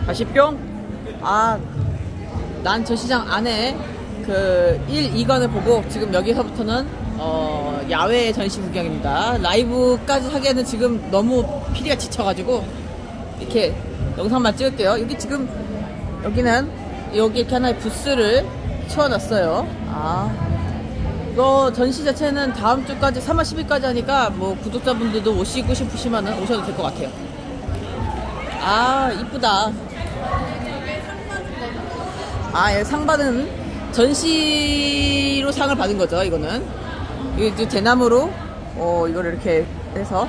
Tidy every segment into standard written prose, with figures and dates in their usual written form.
다시 뿅. 아, 난 저 시장 안에 그 1, 2관을 보고 지금 여기서부터는 야외 전시 구경입니다. 라이브까지 하기에는 지금 너무 피리가 지쳐가지고 이렇게 영상만 찍을게요. 여기 지금 여기는 여기 이렇게 하나의 부스를 치워놨어요. 이거 전시 자체는 다음 주까지 3월 10일까지 하니까 뭐 구독자분들도 오시고 싶으시면은 오셔도 될 것 같아요. 이쁘다. 예, 상 받은 전시로 상을 받은 거죠. 이거는 이게 대나무로 이거를 이렇게 해서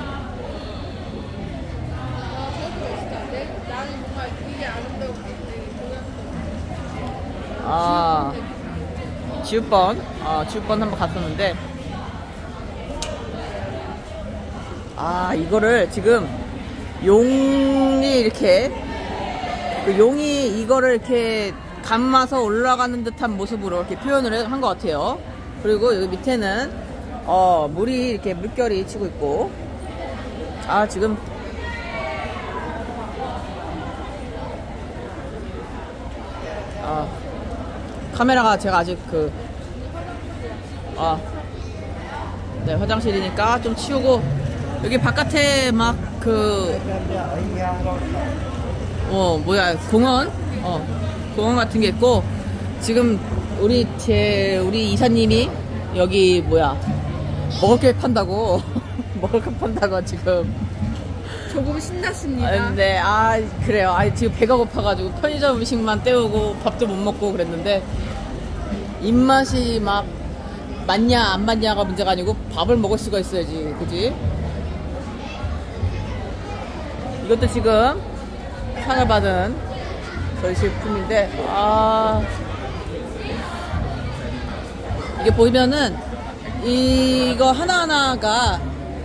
지읒번 한번 갔었는데 이거를 지금 용이 이렇게 용이 이거를 이렇게 감아서 올라가는 듯한 모습으로 이렇게 표현을 한 것 같아요. 그리고 여기 밑에는 물이 이렇게 물결이 치고 있고 지금 카메라가 제가 아직 네, 화장실이니까 좀 치우고 여기 바깥에 막 공원 같은 게 있고 지금 우리 이사님이 여기 먹을 게 판다고 먹을 거 판다고 지금 조금 신났습니다. 네, 그래요. 지금 배가 고파가지고 편의점 음식만 때우고 밥도 못 먹고 그랬는데 입맛이 막 맞냐 안 맞냐가 문제가 아니고 밥을 먹을 수가 있어야지, 그지? 이것도 지금 상을 받은 전시품인데 이게 보면은 이거 하나하나가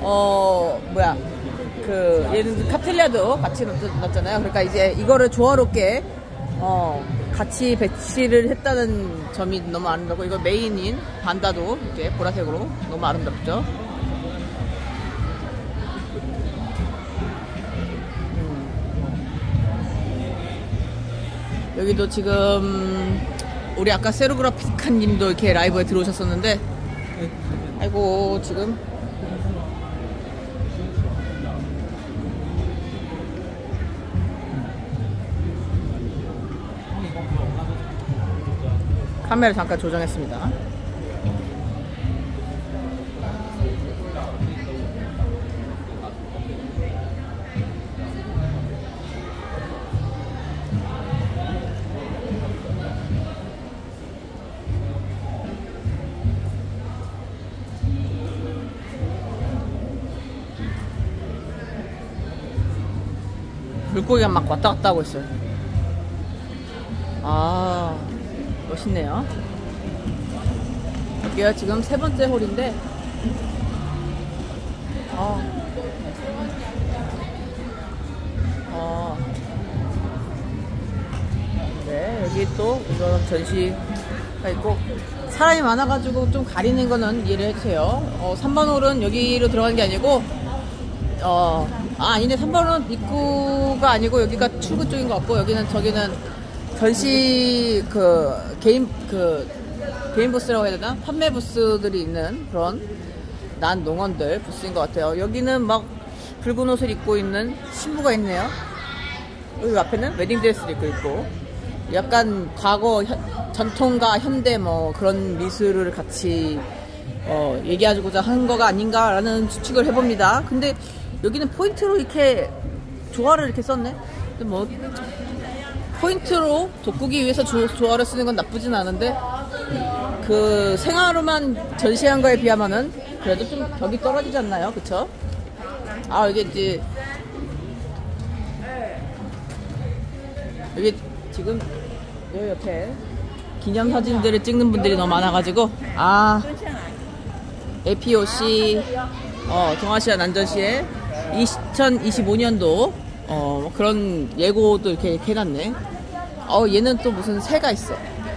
예를 들어 카틀리아도 같이 넣었잖아요. 그러니까 이제 이거를 조화롭게 같이 배치를 했다는 점이 너무 아름답고 이거 메인인 반다도 이렇게 보라색으로 너무 아름답죠. 여기도 지금 우리 아까 세로그라피카님도 이렇게 라이브에 들어오셨었는데 아이고 지금 카메라 잠깐 조정했습니다. 물고기가 막 왔다 갔다 하고 있어요. 멋있네요. 여기가 지금 3번째 홀인데 네, 여기 또 이런 전시가 있고 사람이 많아가지고 좀 가리는 거는 이해를 해주세요. 3번 홀은 여기로 들어가는 게 아니고 아니네. 3번은 입구가 아니고 여기가 출구 쪽인 것 같고 저기는 전시 개인 부스라고 해야 되나? 판매 부스들이 있는 그런 농원들 부스인 것 같아요. 여기는 막 붉은 옷을 입고 있는 신부가 있네요. 여기 앞에는 웨딩드레스도 입고 있고 약간 과거 전통과 현대 그런 미술을 같이 얘기하고자 한 거가 아닌가라는 추측을 해봅니다. 근데 여기는 포인트로 이렇게 조화를 이렇게 썼네. 근데 포인트로 돋구기 위해서 조화를 쓰는 건 나쁘진 않은데 그 생화로만 전시한 거에 비하면은 그래도 좀 격이 떨어지지 않나요? 그쵸? 이게 이제 여기 지금 여기 옆에 기념사진들을 찍는 분들이 너무 많아가지고 APOC 동아시아 난전시에 2025년도 그런 예고도 이렇게 해놨네. 얘는 또 무슨 새가 있어.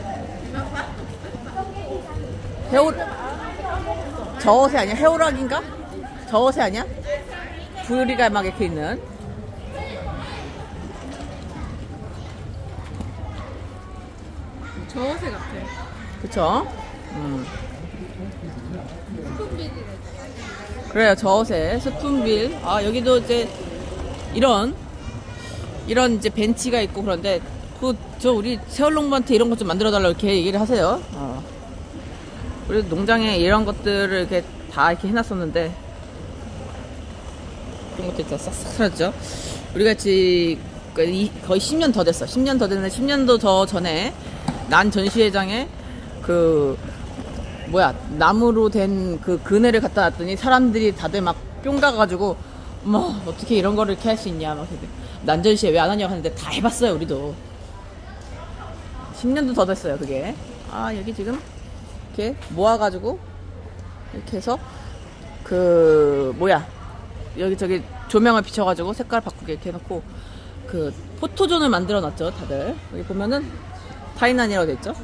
저새 아니야? 해오락인가? 저새 아니야? 부리가 막 이렇게 있는. 저옷에 같아. 그쵸? 그래요, 저옷에 스푼빌. 아, 여기도 이제 이런 이제 벤치가 있고 그런데 우리 세월농부한테 이런 것 좀 만들어 달라고 이렇게 얘기를 하세요. 우리 농장에 이런 것들을 이렇게 다 이렇게 해놨었는데 그런 것들 다 싹싹 사라졌죠. 우리가 지금 거의 10년 더 됐어. 10년 더 됐는데 10년도 더 전에 난 전시회장에 나무로 된 그 그네를 갖다 놨더니 사람들이 다들 막 뿅 가가지고 어떻게 이런 거를 이렇게 할 수 있냐 막 난전시회 왜 안 하냐고 하는데 다 해봤어요. 우리도 10년도 더 됐어요. 그게 여기 지금 이렇게 모아가지고 이렇게 해서 여기 조명을 비춰가지고 색깔 바꾸게 이렇게 해놓고 포토존을 만들어 놨죠. 다들 여기 보면은 타이난이라고 돼있죠.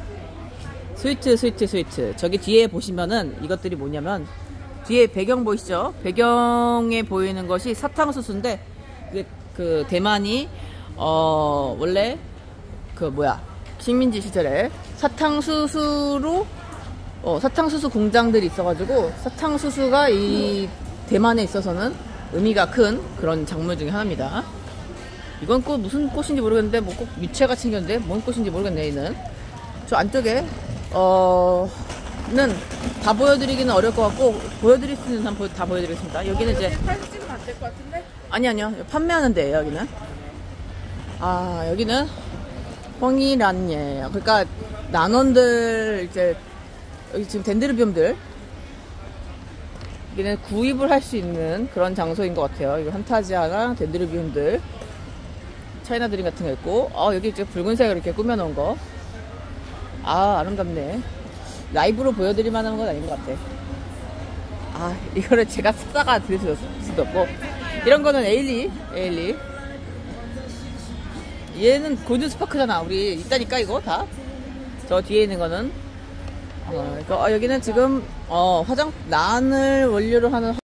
스위트. 저기 뒤에 보시면은 이것들이 뭐냐면 뒤에 배경 보이시죠? 배경에 보이는 것이 사탕수수인데 대만이 원래 식민지 시절에 사탕수수 공장들이 있어가지고 사탕수수가 이 대만에 있어서는 의미가 큰 그런 작물 중에 하나입니다. 이건 무슨 꽃인지 모르겠는데 꼭 유채같이 생겼는데 뭔 꽃인지 모르겠네. 얘는 저 안쪽에 는 다 보여드리기는 어려울 것 같고 보여드릴 수 있는 사람 다 보여드리겠습니다. 여기는 이제 사진 찍으면 안 될 것 같은데? 아니요 판매하는 데예요. 여기는 여기는 펑이란이에요. 그러니까 난원들 이제 여기 지금 덴드로비움들 여기는 구입을 할 수 있는 그런 장소인 것 같아요. 이거 한타지아나 덴드로비움들 차이나 드림 같은 거 있고 여기 이제 붉은색으로 이렇게 꾸며놓은 거 아름답네. 라이브로 보여드릴 만한 건 아닌 것 같아. 이거를 제가 숫자가 드릴 수도 없고 이런 거는 에일리 얘는 골든스파크잖아. 우리 있다니까 이거 다. 저 뒤에 있는 거는 여기는 지금 난을 원료로 하는